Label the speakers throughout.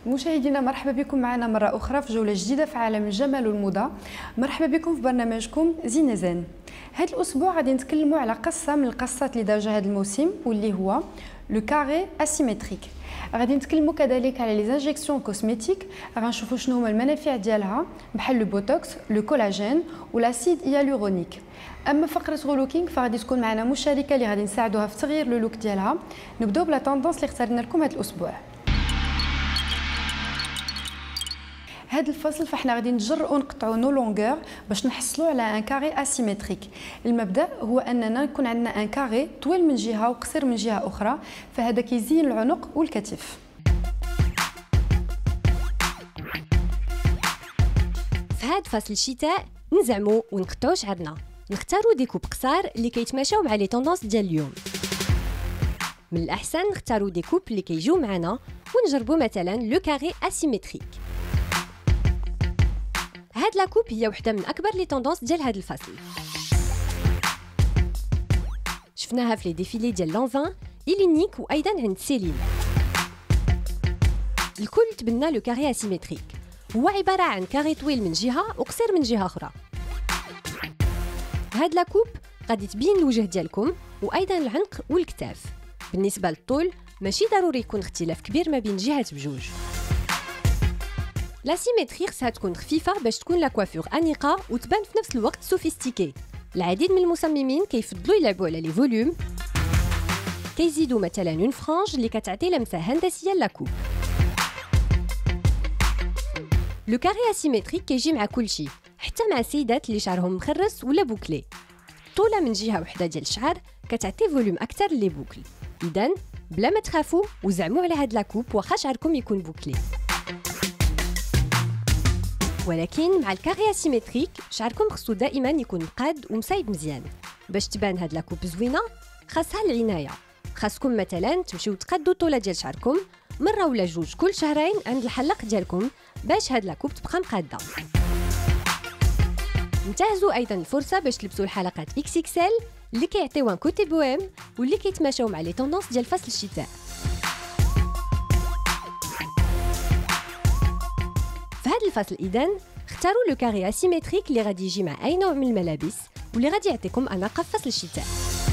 Speaker 1: مشاهدينا مرحبا بكم معنا مرة أخرى في جولة جديدة في عالم الجمال والموضة. مرحبا بكم في برنامجكم زين زين. هذا الأسبوع غادي نتكلموا على قصة من القصات اللي دارجها هذا الموسم واللي هو لو كاري اسيمتريك. غادي نتكلموا كذلك على لي زانجيكسيون كوسميتيك، غنشوفوا شنو هما المنافع ديالها بحال لو بوتوكس، لو كولاجين والاسيد هيالورونيك. اما فقره غولوكينغ فغادي تكون معنا مشاركه اللي غادي نساعدوها في تغيير لو لوك ديالها. نبداو بلا طوندونس اللي اختارنا لكم هذا الاسبوع. هذا الفصل فاحنا غادي نجرؤوا نقطعوا نو لونغور باش نحصلوا على ان كاري اسيمتريك. المبدا هو اننا يكون عندنا ان كاري طويل من جهه وقصير من جهه اخرى، فهذا كيزين العنق والكتف.
Speaker 2: في هذا فصل الشتاء نزعموا ونقطعوا شعرنا، نختاروا دي كوب قصار اللي كيتماشاو مع لي طوندونس ديال اليوم. من الاحسن نختاروا دي كوب اللي كيجيو معنا ونجربوا مثلا لو كاري اسيمتريك. هاد لا كوب هي وحده من اكبر لي طوندونس ديال هاد الفصل، شفناها في لي ديفيلي ديال لونفان، إلينيك وايضا عند سيلين. الكل تبنى لو كاري اسيمتريك، هو عباره عن كاري طويل من جهه وقصير من جهه اخرى. هاد لا كوب غادي تبين الوجه ديالكم وايضا العنق والكتاف. بالنسبه للطول ماشي ضروري يكون اختلاف كبير ما بين جهات بجوج. لا سيمتري خصها تكون خفيفه باش تكون لا كوافور انيقه وتبان في نفس الوقت سوفيستيكي. العديد من المصممين كيفضلوا يلعبوا على لي فوليوم، كيزيدوا مثلا اون فرانج اللي كتعطي لمسه هندسيه لاكوب. لو كاري اسيمتريك كيجي مع كلشي، حتى مع السيدات اللي شعرهم مخرس ولا بوكلي. طوله من جهه وحده ديال الشعر كتعطي فوليوم اكثر لي بوكل. اذا بلا ما تخافوا وزعموا على هاد لاكوب واخا شعركم يكون بوكلي. ولكن مع الكاري اسيمتريك شعركم خصو دائما يكون مقاد ومصايب مزيان. باش تبان هاد لاكوب زوينه خاصها العنايه، خاصكم مثلا تمشيو تقادوا الطوله ديال شعركم مره ولا جوج كل شهرين عند الحلاق ديالكم باش هاد لاكوب تبقى مقاده. انتهزوا ايضا الفرصه باش تلبسوا الحلقات اكس اكس ال اللي كيعطيو ان كوتي بويم واللي كيتماشاو مع لي طوندونس ديال فصل الشتاء. في هذا الفصل اذا اختاروا لو كاري اسيمتريك اللي غادي يجي مع اي نوع من الملابس واللي غادي يعطيكم اناقه في فصل الشتاء.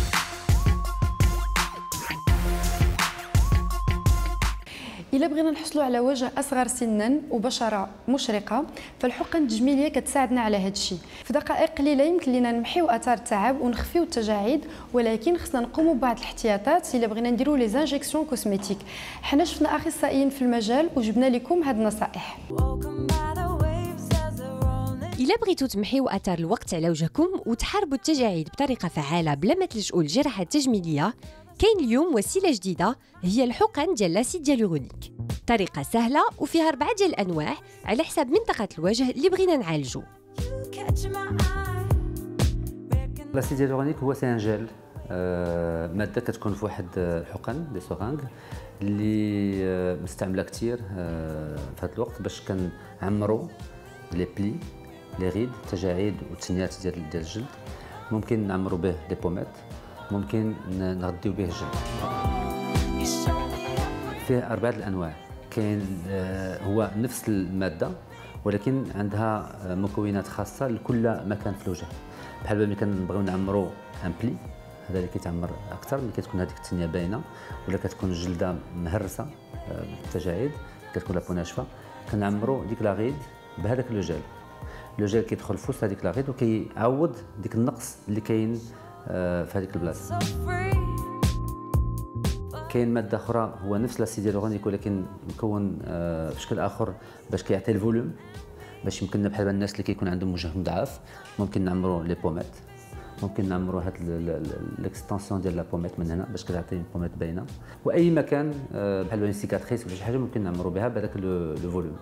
Speaker 1: إلا بغينا نحصلوا على وجه أصغر سنا وبشرة مشرقة فالحقن التجميلية كتساعدنا على هذا الشيء. في دقائق قليلة يمكن لنا نمحيو آثار التعب ونخفيو التجاعيد، ولكن خصنا نقوموا ببعض الاحتياطات إلا بغينا نديروا لي زانجيكسيون كوسميتيك. حنا شفنا أخصائيين في المجال وجبنا لكم هاد النصائح.
Speaker 2: إلا بغيتوا تمحيو آثار الوقت على وجهكم وتحاربوا التجاعيد بطريقة فعالة بلا ما تلجؤوا للجراحة التجميلية، كاين اليوم وسيله جديده هي الحقن ديال لاسيد هيالورونيك. طريقه سهله وفيها 4 ديال الانواع على حساب منطقه الوجه اللي بغينا نعالجو.
Speaker 3: لاسيد هيالورونيك هو سي ان جيل، ماده كتكون في واحد الحقن دي سورانغ اللي مستعمله كثير في هذا الوقت باش كنعمروا لي بلي لي ريد التجاعيد والتنيات ديال الجلد. ممكن نعمروا به دي بومات، ممكن نغذيو به الجلد. فيه 4 الانواع، كاين هو نفس الماده ولكن عندها مكونات خاصه لكل مكان في الوجه. بحال ملي كنبغيو نعمروا ان بلي، هذا اللي كيتعمر اكثر ملي كتكون هذيك التنيه باينه ولا كتكون الجلده مهرسه بالتجاعيد، كتكون لابو ناشفه، كنعمروا ديك لاغيد بهذاك لو جيل. لو جيل كيدخل في وسط هذيك لاغيد وكيعوض ديك النقص اللي كاين في هذيك البلاصه. كاين ماده اخرى هو نفس لاسيد هيالورونيك ولكن مكون بشكل اخر باش كيعطي الفوليوم، باش يمكننا بحال الناس اللي كيكون عندهم وجه مضعف ممكن نعمروا لي بومات، ممكن نعمروا هاد ليكستنسيون ديال لا بومات من هنا باش كتعطي بومات باينه، واي مكان بحال اون سيكاتريس ولا شي حاجه ممكن نعمروا بها بهذاك لو فوليوم.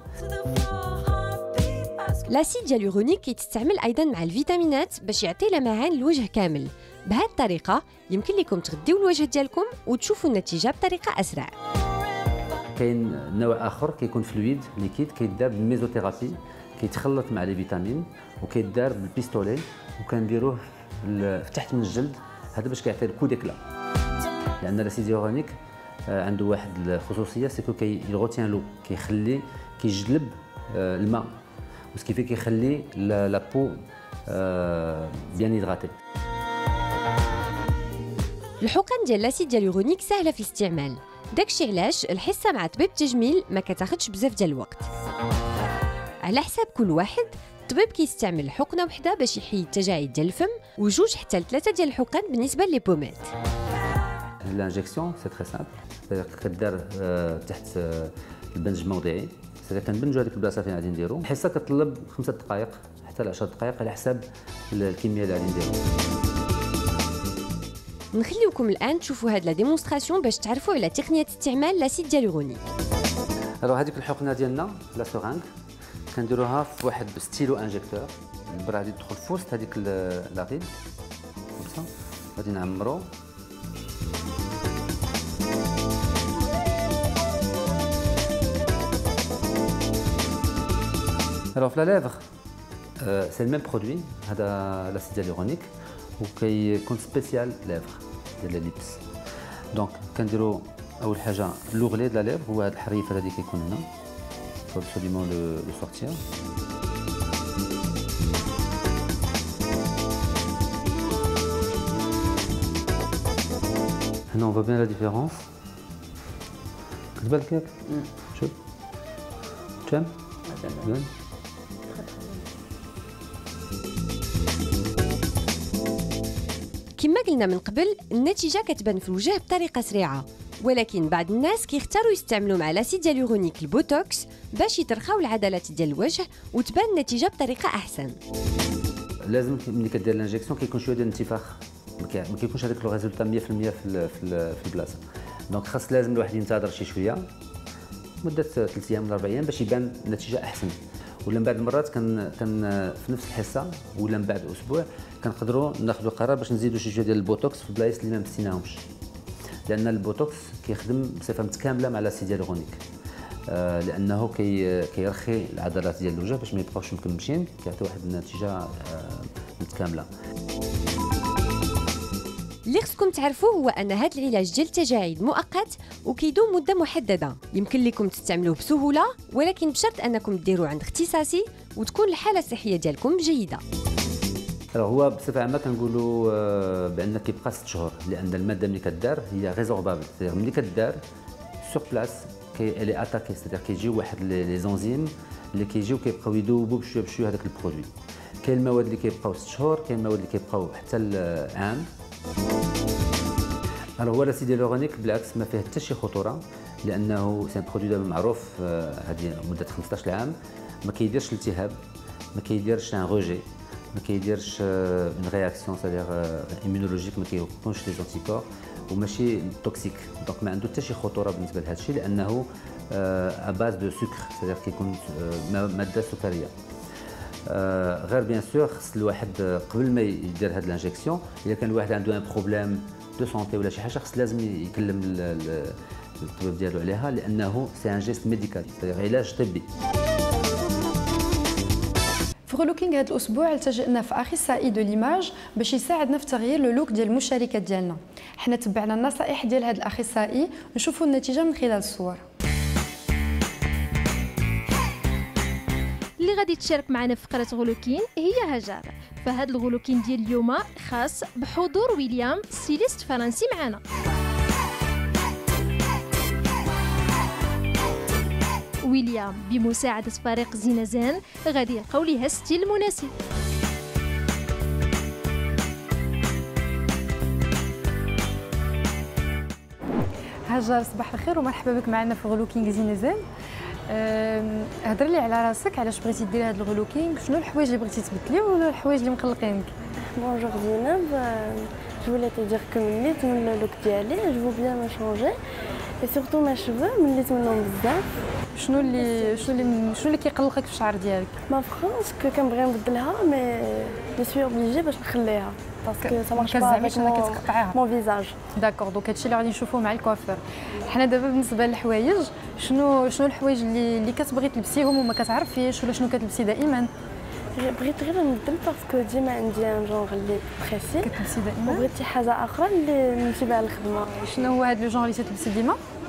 Speaker 2: لاسيد هيالورونيك كيتستعمل ايضا مع الفيتامينات باش يعطي لمعان الوجه كامل. بهذه الطريقه يمكن لكم تغذيو الوجه ديالكم وتشوفوا النتيجه بطريقه اسرع.
Speaker 3: كاين نوع اخر كيكون فلويد ليكيد كيدار بالميزوثيرابي، كيتخلط مع لي فيتامين وكيدار بالبيستولي وكنديروه تحت من الجلد، هذا باش كيعطي الكو ديكلا. لان لاسيد هيالورونيك عنده واحد الخصوصيه سيكو يغوتيان لو كيجلب الماء وسكيفي كيخلي لا بو بيان هيدراتي.
Speaker 2: الحقن ديال لاسيد هيالورونيك سهله في الاستعمال، داكشي علاش الحصه مع طبيب التجميل ما كتاخذش بزاف ديال الوقت. على حساب كل واحد الطبيب كيستعمل حقنه وحده باش يحيي التجاعيد ديال الفم وجوج حتى لثلاثه ديال الحقن بالنسبه لي بومات.
Speaker 3: لانجيكسيون سي تري سامبل، كدار تحت البنج الموضعي، كنبنجوا هذيك البلاصه فين غادي نديرو. الحصه كتطلب 5 دقائق حتى ل 10 دقائق على حساب الكميه اللي غادي نديرو.
Speaker 2: نخليوكم الان تشوفوا هاد لا ديمونستراسيون باش تعرفوا على تقنيه استعمال لاسيد هيالورونيك.
Speaker 3: هذيك الحقنه ديالنا لا سورانغ كنديروها في واحد ستيلو انجيكتور، البرا غادي تدخل في وسط هذيك لاغيد غادي نعمرو. Alors في لا ليفغ سي الميم برودوي، هذا لاسيد هيالورونيك وكيكون سبيسيال ليفغ ديال ليبس. دونك كنديرو اول حاجه لوغلي د لا ليفغ، هو هذا الحريف هذا اللي كيكون هنا faut absolument le sortir. هنا on voit bien la différence. كتبان لك شوف تمام زين.
Speaker 2: كما قلنا من قبل النتيجه كتبان في الوجه بطريقه سريعه، ولكن بعض الناس كيختاروا يستعملوا مع لاسيد هيالورونيك البوتوكس باش يترخاو العضلات ديال الوجه وتبان النتيجه بطريقه احسن.
Speaker 3: لازم ملي كدير لانجيكسيون كيكون شويه ديال الانتفاخ، ما كيكونش هذاك لو ريزولتا 100% في البلاصه. دونك خاص لازم الواحد ينتظر شي شويه مده 3 ايام ولا 4 ايام باش يبان النتيجه احسن. ولا من بعد المرات كان في نفس الحصه ولا من بعد اسبوع كنقدروا ناخذوا قرار باش نزيدوا شي شويه ديال البوتوكس في البلايص اللي ما مستيناهمش، لان البوتوكس كيخدم بصفه متكامله مع لاسيد هيالورونيك، لانه كيرخي العضلات ديال الوجه باش ما يبقاوش مكمشين، كيعطي واحد النتيجه متكامله.
Speaker 2: اللي خصكم تعرفوه هو ان هذا العلاج ديال التجاعيد مؤقت وكيدوم مده محدده، يمكن لكم تستعملوه بسهوله ولكن بشرط انكم ديروه عند اختصاصي وتكون الحاله الصحيه ديالكم جيده.
Speaker 3: هو بصفه عامه كنقولوا بان كيبقى 6 شهور، لان الماده ملي كدار هي ريزوربابل، ملي كدار سور بلاص الي اتاكي، سيتير كيجيو واحد لي زونزيم اللي كيجيو كيبقاو يذوبوا بشويه بشويه هذاك البرودوي. كاين المواد اللي كيبقاو 6 شهور، كاين المواد اللي كيبقاو حتى العام. هو لاسيد هيالورونيك بالعكس ما فيه حتى شي خطوره، لانه سي ان برودوي دابا معروف هذه مده 15 عام، ما كيديرش التهاب، ما كيديرش ان روجي، ما كيديرش اون رياكسيون سادير ايمونولوجيك، ما كيكونش لي زونتيكور وماشي توكسيك. دونك ما عنده حتى شي خطوره بالنسبه لهذا الشيء، لانه ا باز دو سكر، سادير كيكون ماده سكريه. غير بيان سور خص الواحد قبل ما يدير هاد لانجيكسيون، الا كان الواحد عنده ان بروبليم دو سونتي ولا شي حاجه خص لازم يكلم الطبيب ديالو عليها، لانه سي ان جيست ميديكال، سادير علاج طبي.
Speaker 1: في غلوكينغ هذا الاسبوع التجأنا في اخصائي دو ليماج باش يساعدنا في تغيير لو لوك ديال المشاركات ديالنا. حنا تبعنا النصائح ديال هذا الاخصائي ونشوفوا النتيجه من خلال الصور.
Speaker 4: اللي غادي تشارك معنا في فقره غلوكين هي هجر. فهاد الغلوكين ديال اليوم خاص بحضور ويليام ستيليست فرنسي معنا. ويليام بمساعدة فريق زينزان غادي يلقاو ليها ستيل المناسب.
Speaker 1: هاجر صباح الخير ومرحبا بك معنا في غلوكينغ زينزان. هضر لي على راسك، علاش بغيتي ديري هذا الغلوكينغ؟ شنو الحوايج اللي بغيتي تبدلي ولا الحوايج اللي مقلقينك؟
Speaker 5: Bonjour Zainab, je voulais te dire que من le look ديالي je veux bien me changer et surtout mes cheveux مليت منهم بزاف.
Speaker 1: شنو اللي كيقلقك في الشعر ديالك؟
Speaker 5: ما فرونس كنبغي نبدلها مي جو سوي اوبليجي باش نخليها باسكو سا مارش با افيك مون فيزاج.
Speaker 1: داكور، دونك هادشي اللي غادي نشوفوه مع الكوافير. حنا دابا بالنسبه للحوايج، شنو الحوايج اللي كتبغي تلبسيهم وما كتعرفيش، ولا شنو كتلبسي دائما؟
Speaker 5: بغيت غير نبدل باسكو ديما عندي ان جونغ اللي بريسي
Speaker 1: كتلبسي دائما،
Speaker 5: وبغيت شي حاجه اخرى اللي نمشي بها للخدمه.
Speaker 1: شنو هو هذا لو جونغ اللي تلبسي ديما؟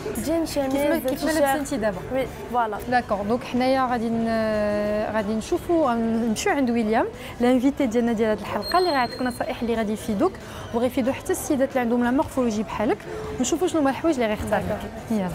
Speaker 5: جين شميز
Speaker 1: كيف ما لابسه انت دابا.
Speaker 5: وي فوالا.
Speaker 1: داكور دونك حنايا غادي نشوفوا نمشيو عند ويليام الانفيتي ديالنا ديال هذه الحلقه اللي غيعطيك نصائح اللي غادي يفيدوك وغيفيدوا حتى السيدات اللي عندهم لا مورفولوجي بحالك ونشوفوا شنو هما الحوايج اللي غيختار لك. يلا.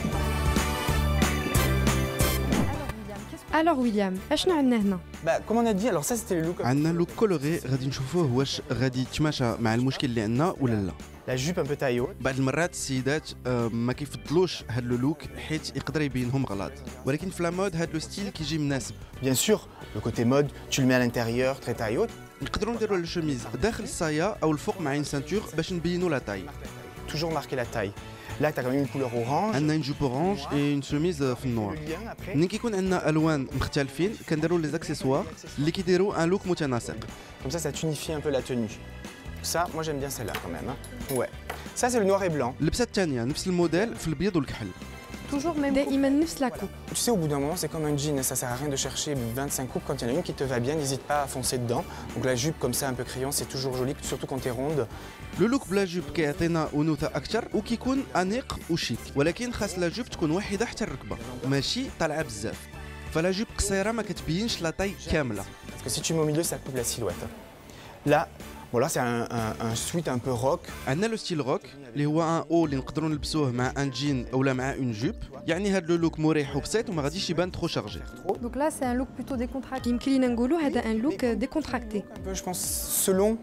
Speaker 1: Alors William, اشنو عندنا هنا؟
Speaker 6: Comme on a dit, alors ça c'était le look.
Speaker 7: عندنا لوك كولوري غادي نشوفوه واش غادي يتماشى مع المشكل اللي عندنا ولا لا.
Speaker 6: La jupe un peu taille haute.
Speaker 7: بعض المرات السيدات ما كيفضلوش هاد لو لوك حيت يقدر يبينهم غلط، ولكن في لا مود هاد لو ستيل كيجي مناسب.
Speaker 6: Bien sûr, le côté mode, tu le mets à l'intérieur, très taille haute.
Speaker 7: نقدروا نديروا الشميز داخل الصايه او الفوق مع ان سانتور باش نبينوا لا تاي.
Speaker 6: Toujours marquer la taille. Là, tu as quand même une couleur orange.
Speaker 7: عندنا une jupe orange et une chemise في النوار. ملي كيكون عندنا الوان مختلفين كنديروا لي اكسسوار اللي كيديروا ان لوك متناسق.
Speaker 6: Comme ça tunifie un peu la tenue. Ça, moi j'aime bien celle-là quand même. Hein. Ouais. Ça c'est le noir et blanc.
Speaker 7: اللبسه الثانيه نفس الموديل في الابيض والكحل.
Speaker 1: توجور ميم دائما نفس لا كوب.
Speaker 6: Tu sais, au bout d'un moment, c'est comme un jean. Ça sert à rien de chercher 25 coupes. Quand il y en a une qui te va bien, n'hésite pas à foncer dedans. Donc la jupe comme ça un peu crayon, c'est toujours joli, surtout quand tu es ronde.
Speaker 7: لو لوك بلا جوب كيعطينا انوثه اكثر وكيكون انيق وشيك، ولكن خاص لا جوب تكون واحده حتى الركبه ماشي طالعه بزاف. فلا جوب قصيره ما كتبينش لا طاي كامله.
Speaker 6: Parce que si tu mets au milieu, ça coupe la silhouette. Là, bon là c'est un sweat un peu rock.
Speaker 7: عندنا لو ستيل روك اللي هو ان او اللي نقدروا نلبسوه مع ان جين اولا مع اون جوب، يعني هاد لو لوك مريح وبسيط وما غاديش يبان ترو شارجي.
Speaker 1: دونك لا سي ان لوك بلوتو ديكونتراكتي. يمكن لينا نقولوا هذا ان لوك ديكونتراكتي.
Speaker 6: Je pense selon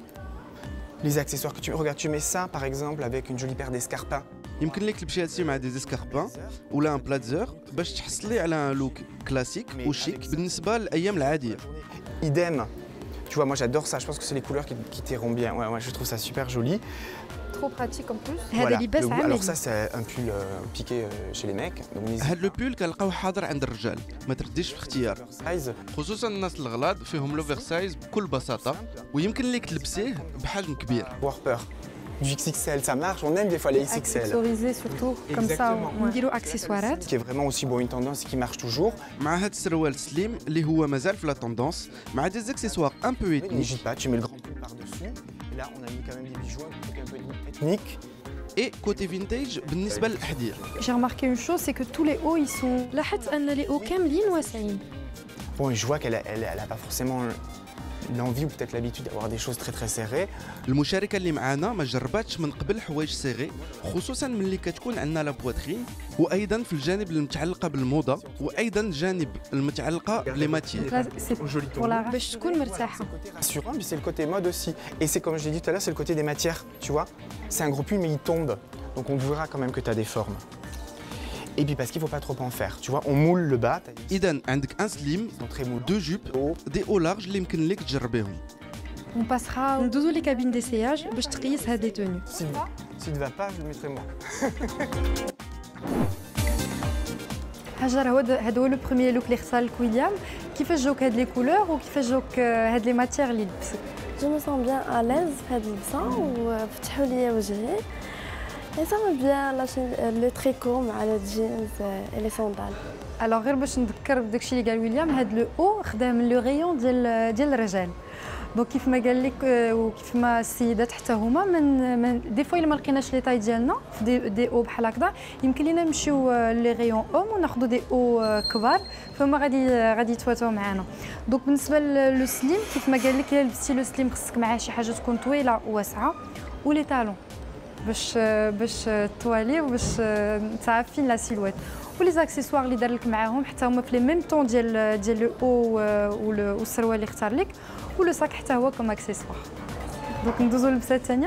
Speaker 6: les accessoires que tu regardes, tu mets ça par exemple avec une jolie paire d'escarpins.
Speaker 7: يمكن لك تلبسي هادشي مع دي زيسكاربان ولا ان بلاتزر باش تحصلي على ان لوك كلاسيك وشيك بالنسبه للايام العاديه.
Speaker 6: Idem. Tu vois, moi j'adore ça, je pense que c'est les couleurs qui t'iront bien. Ouais, je trouve ça super joli.
Speaker 1: Trop pratique en plus.
Speaker 6: Voilà.
Speaker 1: هذا لباس عملي.
Speaker 6: Alors ça c'est un pull piqué chez les mecs. Donc n'hésite
Speaker 7: هاد لو بول كنلقاوه حاضر عند الرجال، ما ترديش في اختيار،
Speaker 6: pas. Size.
Speaker 7: خصوصا الناس الغلاظ فيهم لوفر سايز بكل بساطه ويمكن لك تلبسيه بحجم كبير.
Speaker 6: Warper. Du XXL, ça marche. On aime des fois les XXL.
Speaker 1: Accessorisé surtout comme ça.
Speaker 6: Exactement.
Speaker 1: نديروا اكسسوارات.
Speaker 6: Qui est vraiment aussi bon une tendance qui marche toujours.
Speaker 7: مع هاد السروال سليم اللي هو مازال في لا توندونس مع دي زيكسيسوار ان بو ethniques
Speaker 6: N'hésite pas, tu mets le grand pull par-dessus. Et là, on a mis quand même des bijoux, un truc un peu ethnique.
Speaker 7: اي كوتي فينتاج بالنسبه للاحذيه.
Speaker 1: J'ai remarqué une chose, c'est que tous les hauts ils sont. لاحظت ان لي hauts كاملين واسعين.
Speaker 6: Bon, et je vois qu'elle a pas forcément l'envie ou peut-être l'habitude d'avoir des choses très très serrées.
Speaker 7: المشاركه اللي معانا ما جرباتش من قبل حوايج سيغي، خصوصا ملي كتكون عندنا لا بواترين، وايضا في الجانب المتعلقه بالموضه، وايضا الجانب المتعلقه بلي ماتيير.
Speaker 1: باش تكون مرتاحه.
Speaker 6: Rassurant, puis c'est le côté mode aussi. Et c'est comme je l'ai dit tout à l'heure, c'est le côté des matières, tu vois. C'est un gros pull mais il tombe, donc on verra quand même que tu as des formes. Et puis parce qu'il ne faut pas trop en faire, tu vois, on moule le bas.
Speaker 7: اذا عندك ان سليم،
Speaker 6: Ils sont très moulants.
Speaker 7: دو جوب، دي او لارج اللي يمكن لك تجربيهم.
Speaker 1: On passera ندوزو لي كابين ديسياج باش تقيس هاد لي توني.
Speaker 6: Si tu ne vas pas, je le mettrai moi.
Speaker 1: هاجر هذا هو لو بروميير لوك اللي اختار لك ويليام. كيفاش جاوك هاد لي كولور وكيفاش جاوك هاد لي ماتيير اللي لبست؟
Speaker 5: جو مو سون بيان ا ليز في هاد اللبسه وفتحوا لي وجهي. اي سا بيان لو تريكو مع لو جينز اي لي ساندال.
Speaker 1: الوغ غير باش نذكر بداكشي اللي قال ويليام، هاد لو او خداه من لو غيون ديال الرجال. دونك كيف ما قال لك وكيف ما السيدات حتى هما من دي فوا الا ما لقيناش لي طاي ديالنا في دي او بحال هكذا يمكن لينا نمشيو لي غيون اوم وناخذوا دي او كبار فما غادي يتواتوا معنا. دونك بالنسبه للو سليم كيف ما قال لك الا لبستي لو سليم خصك معاه شي حاجه تكون طويله وواسعه ولي طالون باش توالي وباش تعرفين لا سيلويت. ولي زاكسيسوار اللي دار لك معاهم حتى هما في لي ميم طون ديال لو او والسروال اللي اختار لك ولو ساك حتى هو كوم اكسيسوار. دونك ندوزو للبسه الثانيه.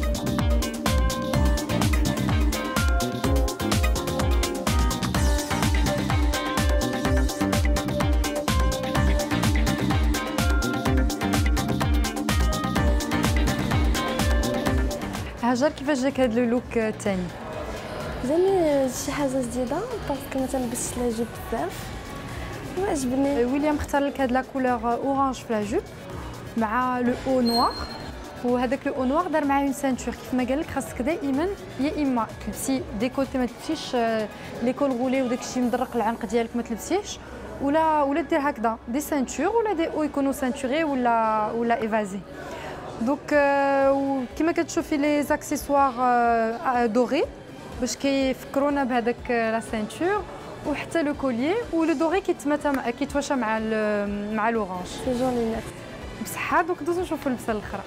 Speaker 1: هاجر كيفاش جاك هاد لو لوك الثاني؟
Speaker 5: زعما شي حاجه جديده باسكو ما تلبسش لا جوب بزاف وعجبني.
Speaker 1: ويليام اختار لك هاد لا كولور اورانج في لا جوب مع لو او نوار، وهذاك لو او نوار دار معاه اون سانتور. كيف ما قال لك خاصك دائما يا اما تلبسي ديكولتي ما تلبسيش لي كول غولي وداك الشيء مدرق العنق ديالك ما تلبسيش، ولا دير هكذا دي سانتور ولا دي او يكونوا سانتوري ولا ايفازي. دونك كيما كتشوفي لي زاكسيسوار دوري باش كيفكرونا بهذاك لا سينتور، وحتى لو كوليي ولو دوغي كيتواشى مع لورانج.
Speaker 5: سي جوني ميرسي.
Speaker 1: بصحه. دوك دوزو نشوفوا اللبسه الاخرى.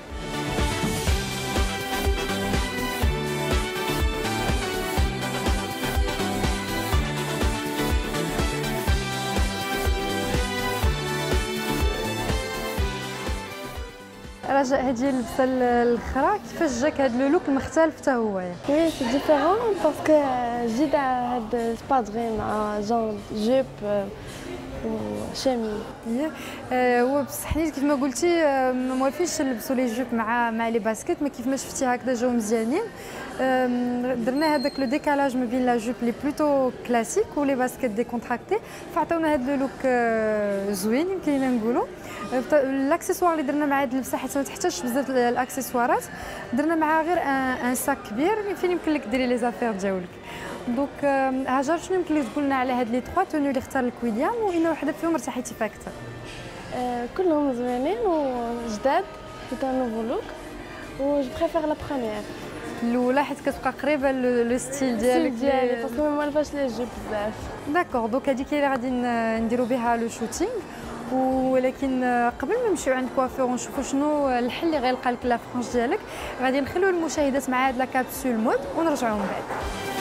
Speaker 1: رجاء هذه اللبسه الاخرى كيفاش جاك هذا لو لوك المختلف حتى هو؟
Speaker 5: وي سي ديفيرون باسكو جديد هاد سبادغي مع جون جيب وشامي.
Speaker 1: هو بصح حنيت كيف ما قلتي ما موالفينش نلبسوا لي جوب مع لي باسكيت، ما كيف ما شفتي هكذا جاو مزيانين. درنا هذاك لو ديكالاج ما بين لا جوب لي بلوتو كلاسيك ولي باسكيت ديكونتراكتي، فعطاونا هذا لو لوك زوين يمكن نقولوا. الاكسسوار اللي درنا مع هذه اللبسه حيت ما تحتاجش بزاف الاكسسوارات، درنا معها غير ان ساك كبير فين يمكن لك ديري لي زافير ديالك. دونك هاجر شنو يمكن لك تقول لنا على هاد لي 3 تونيو اللي اختار لك ويليام، وإنه وحده فيهم ارتحيتي فيها اكثر؟
Speaker 5: كلهم زوينين وجداد، سي ان نوفو لوك و جو بريفير لا بروميير
Speaker 1: الاولى حيت كتبقى قريبه لو ستيل ديالك
Speaker 5: باسكو ما موالفاش لي جوب بزاف.
Speaker 1: داكور. دونك هذيك اللي غادي نديرو بها لو شوتينغ، ولكن قبل ما نمشيو عند كوافور ونشوفوا شنو الحل اللي غيلقى لك لا فرانش ديالك، غادي نخليو المشاهدات مع هاد لا كابسول مود ونرجعوا من بعد.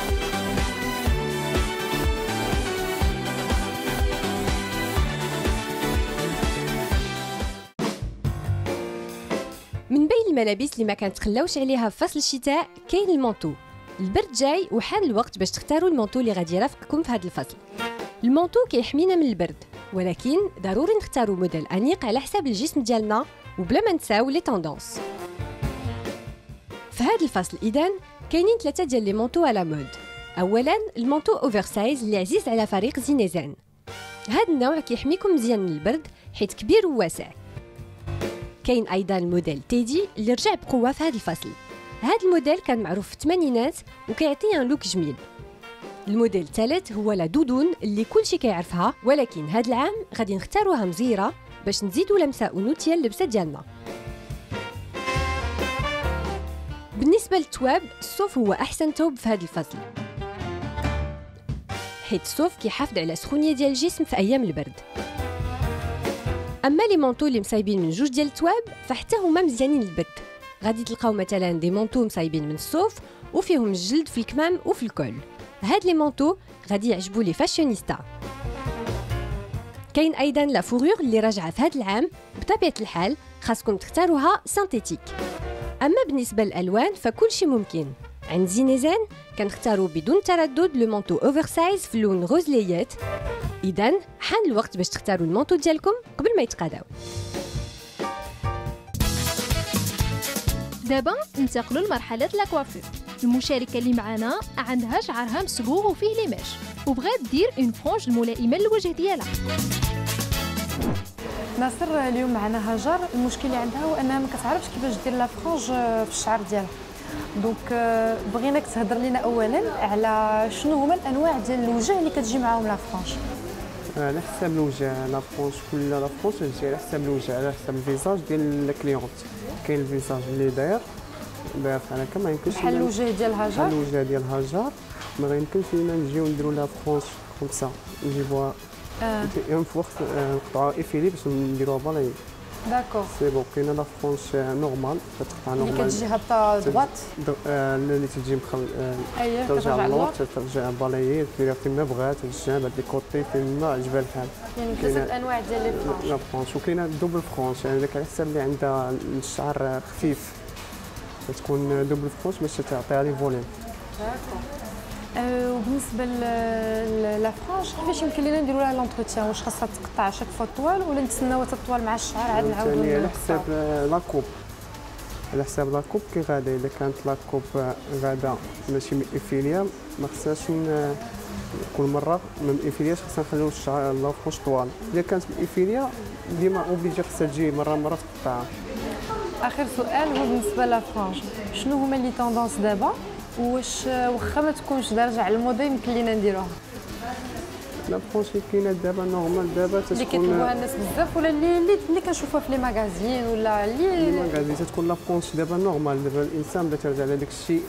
Speaker 2: من بين الملابس اللي ما كنتخلاوش عليها في فصل الشتاء كاين المونطو. البرد جاي وحان الوقت باش تختاروا المونطو اللي غادي يرافقكم في هذا الفصل. المونطو كيحمينا من البرد، ولكن ضروري نختاروا موديل انيق على حساب الجسم ديالنا وبلا ما نساو لي توندونس. في هذا الفصل اذا كاينين 3 ديال لي مونطو على مود. اولا المونطو اوفر سايز اللي عزيز على فريق زينيزان. هذا النوع كيحميكم مزيان من البرد حيت كبير وواسع. كاين ايضا الموديل تيدي اللي رجع بقوه في هذا الفصل. هذا الموديل كان معروف في الثمانينات وكيعطي ان لوك جميل. الموديل الثالث هو لا دودون اللي كلشي كيعرفها، ولكن هذا العام غادي نختاروها مزيره باش نزيدوا لمسه انوثيه للبسه ديالنا. بالنسبه للثواب الصوف هو احسن ثوب في هذا الفصل، حيت الصوف كيحافظ على السخونيه ديال الجسم في ايام البرد. اما لي مونطو اللي مصايبين من 2 ديال الثواب فحتى هما مزيانين للبرد. غادي تلقاو مثلا دي مونطو مصايبين من الصوف وفيهم الجلد في الكمام وفي الكول. هاد لي مونطو غادي يعجبوا لي فاشيونيستا. كاين ايضا لا فورور اللي راجعه في هذا العام، بطبيعه الحال خاصكم تختاروها سانتيتيك. اما بالنسبه للالوان فكل شيء ممكن. عند زينيزان كنختاروا بدون تردد لو مونطو اوفر سايز في اللون روز ليات. اذا حان الوقت باش تختاروا المونطو ديالكم قبل ما يتقاداو.
Speaker 4: دابا ننتقلوا لمرحله لا كوافور. المشاركه اللي معنا عندها شعرها مصبوغ وفيه ليماج، وبغات دير اون فرونج الملائمه للوجه ديالها.
Speaker 1: ناصر اليوم معنا هاجر، المشكل اللي عندها هو انها ما كتعرفش كيفاش دير لا فرونج في الشعر ديالها. دونك بغيناك تهضر لنا اولا على شنو هما الانواع ديال الوجه اللي كتجي معاهم لا فرونج.
Speaker 8: على حساب الوجه لا فرونش، كل لا فرونش تجي على حساب الوجه، على حساب الفيزاج ديال الكليونت. كاين الفيزاج اللي داير بحال هكا ما يمكنش
Speaker 1: بحال الوجه ديال هاجر،
Speaker 8: بحال الوجه ديال هاجر ما غيمكنش لينا نجيو نديرو لا فرونش كوم سا، نجيبوها اون فوا نقطعوها ايفيلي باش نديروها بالاي.
Speaker 1: داكور
Speaker 8: سي بون. كاينه لا فرونش نورمال كتقطع نورمال
Speaker 1: اللي كتجي هابطه دوات،
Speaker 8: اللي تجي ترجع للور، ترجع بالاي ديرها فين ما بغات، الجناب هاد لي كوتي فين ما عجبها الحال.
Speaker 1: يعني كاين الانواع ديال لي فرونش.
Speaker 8: لا فرونش وكاينه دوبل فرونش، يعني داك على حساب اللي عندها الشعر خفيف تكون دوبل فرونش باش تعطيها لي فوليم.
Speaker 1: داكور. وبالنسبه لا فرونش كيفاش يمكن لينا نديروا لها لونتروتيان؟ واش خاصها تقطع شاك فوا طوال ولا نتسناو حتى الطوال مع الشعر عاد نعاودوا؟
Speaker 8: يعني على حساب لاكوب، على حساب لاكوب كي غادا. اذا كانت لاكوب غادا ماشي مئفيليه ما خصهاش كل مره ما مئفيلياش، خصنا نخليو الشعر لا فرونش طوال. اذا كانت مئفيليه ديما اوبليجي خصها تجي مره تقطعها.
Speaker 1: اخر سؤال هو بالنسبه لا فرونش، شنو هما لي توندونس دابا؟ واش واخا ما تكونش دارجه على الموضه يمكن لينا نديروها؟
Speaker 8: لا فرونش اللي كاينه دابا نورمال دابا
Speaker 1: اللي كيطلبوها الناس بزاف ولا اللي كنشوفوها في لي ماغازين ولا
Speaker 8: لي ماغازين تكون لا فرونش دابا نورمال. دابا الانسان بدا ترجع على داك الشيء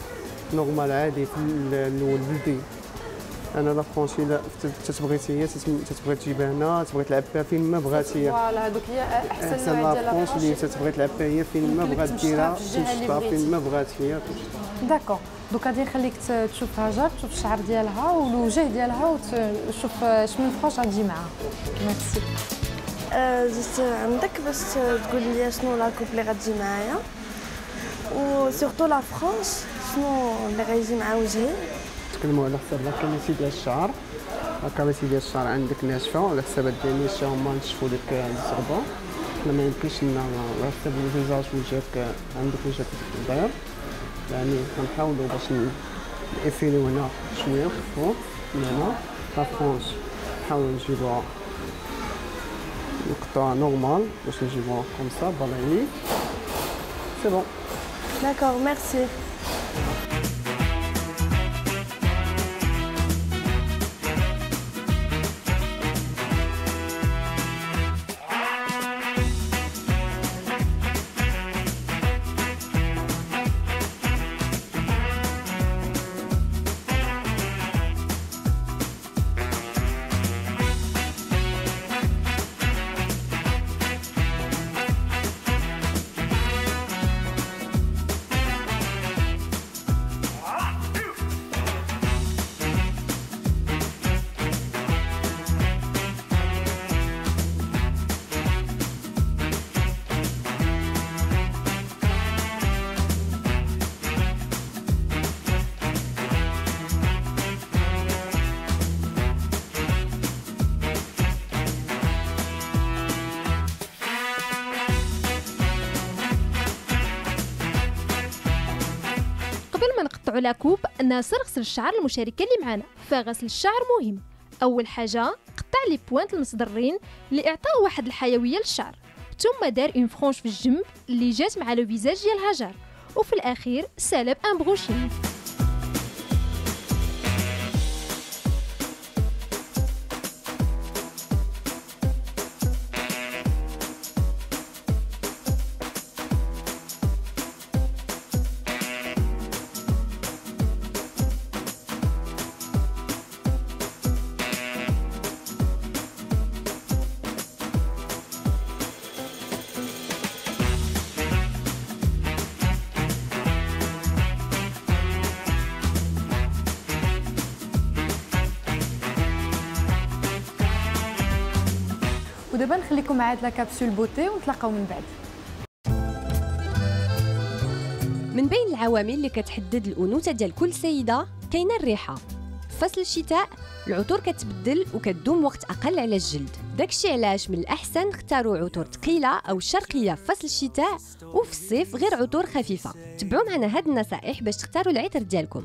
Speaker 8: نورمال عادي في الاول بلدي. انا لا فرونشي لا تتبغيتي هي تتبغي تجيبها هنا، تبغي تلعب بها فين ما بغاتي.
Speaker 1: فوالا هذوك هي احسن نوع ديال لا
Speaker 8: فرونش اللي تتبغي تلعب بها هي فين ما بغات ديرها، تمشطها فين ما بغات هي.
Speaker 1: داكور، دوك غادي نخليك تشوف هاجر، تشوف الشعر ديالها والوجه ديالها وتشوف شمن فرونش غتجي معاها. ميرسي.
Speaker 5: جيت عندك باش تقول لي شنو لا كوب اللي غتجي معايا، و سورتو لا فرونش شنو اللي غيجي مع وجهي.
Speaker 8: نتكلموا على حساب لا كاليتي ديال الشعر. لا كاليتي ديال الشعر عندك ناشفه، على حساب ديال النيشا هما نشفوا لك الزغبه. حنا ما يمكنش لنا على حساب الفيزاج وجهك عندك وجهك بيض، يعني كنحاولوا باش نافيليو هنا شويه في الفوق من هنا. لا فرونش نحاولوا نجيبوها نقطه نورمال باش نجيبوها كوم سا بالاني. سي بون.
Speaker 5: داكور، ميرسي.
Speaker 4: على كوب ناصر غسل الشعر المشاركه اللي معنا. فغسل الشعر مهم. اول حاجه قطع لي بوانت المصدرين اللي اعطاو واحد الحيويه للشعر، ثم دار اون فرونش في الجنب اللي جات مع لو فيزاج ديال هاجر، وفي الاخير سالب ان بروشين.
Speaker 1: ودابا نخليكم مع هاد لا كابسول بوتي ونتلاقاو من بعد.
Speaker 2: من بين العوامل اللي كتحدد الانوثه ديال كل سيده كاينه الريحه. فصل الشتاء العطور كتبدل وكتدوم وقت اقل على الجلد، داكشي علاش من الاحسن نختاروا عطور ثقيله او شرقيه في فصل الشتاء، وفي الصيف غير عطور خفيفه. تبعوا معنا هاد النصائح باش تختاروا العطر ديالكم.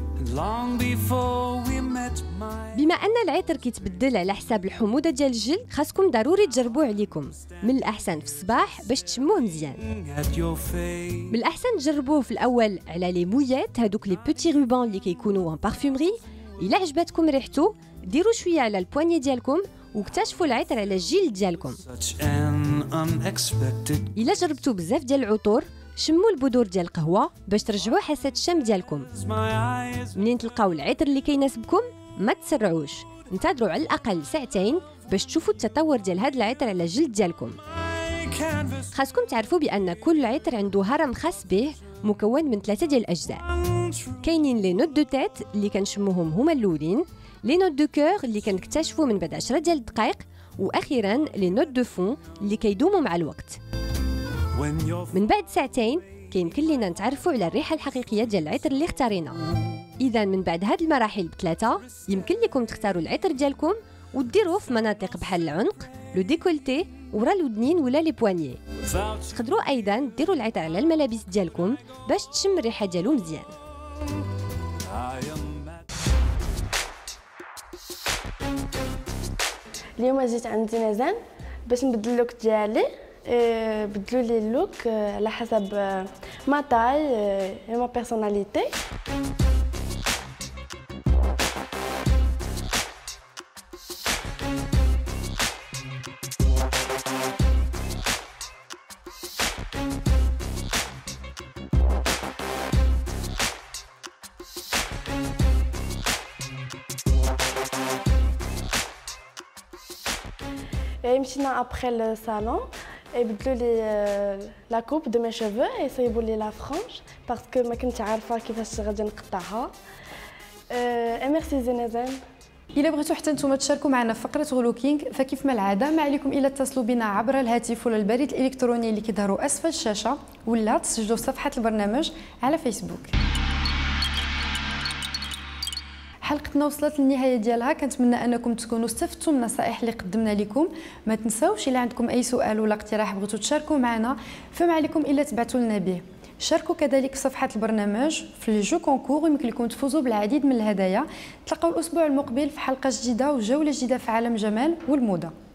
Speaker 2: بما ان العطر كيتبدل على حساب الحموضه ديال الجلد، خاصكم ضروري تجربوه عليكم. من الاحسن في الصباح باش تشموه مزيان. من الاحسن تجربوه في الاول على لي مويات، هذوك لي بوتي روبان اللي كيكونوا ان بارفومري. الا عجبتكم ريحته ديروا شويه على البواني ديالكم واكتشفوا العطر على الجلد ديالكم. الا جربتوا بزاف ديال العطور شموا البذور ديال القهوه باش ترجعوا حاسه الشم ديالكم. منين تلقاو العطر اللي كيناسبكم ما تسرعوش، انتظروا على الاقل ساعتين باش تشوفوا التطور ديال هذا العطر على الجلد ديالكم. خاصكم تعرفوا بان كل عطر عنده هرم خاص به مكون من 3 ديال الاجزاء. كاينين لي نوت دو تيت اللي كنشموهم هما الاولين، لي نوت دو كور اللي كنكتشفوا من بعد 10 ديال الدقائق، واخيرا لي نوت دو فون اللي كيدوموا مع الوقت. من بعد ساعتين كيمكن لينا نتعرفوا على الريحه الحقيقيه ديال العطر اللي اختارينا. اذا من بعد هاد المراحل بثلاثه يمكن لكم تختاروا العطر ديالكم وديروه في مناطق بحال العنق، لو ديكولتي، ورا الودنين ولا لي بوانيي. تقدروا ايضا ديروا العطر على الملابس ديالكم باش تشم الريحه ديالو مزيان.
Speaker 5: اليوم جيت عند نزان باش نبدل اللوك ديالي. بدلوا لي اللوك على حسب ما تاي ما بيرسوناليتي. مشينا ابخي لو صالون يبدلوا لي لا كوب دو مي شوفو يصيبوا لي لا فرانش باسكو ما كنت عارفه كيفاش غادي نقطعها. ميرسي زينزين.
Speaker 1: إلا بغيتوا حتى نتوما تشاركوا معنا في فقرة غلوكينغ فكيف ما العادة ما عليكم إلا اتصلوا بنا عبر الهاتف ولا البريد الإلكتروني اللي كيظهروا أسفل الشاشة ولا تسجلوا في صفحة البرنامج على فيسبوك. حلقتنا وصلت للنهايه ديالها، كنتمنى انكم تكونوا استفدتوا من النصائح اللي قدمنا لكم. ما تنساوش الا عندكم اي سؤال ولا اقتراح بغيتوا تشاركوا معنا فما عليكم الا تبعثوا لنا به. شاركوا كذلك في صفحه البرنامج في لي جو كونكور يمكن لكم تفوزوا بالعديد من الهدايا. تلقاو الاسبوع المقبل في حلقه جديده وجوله جديده في عالم الجمال والموضه.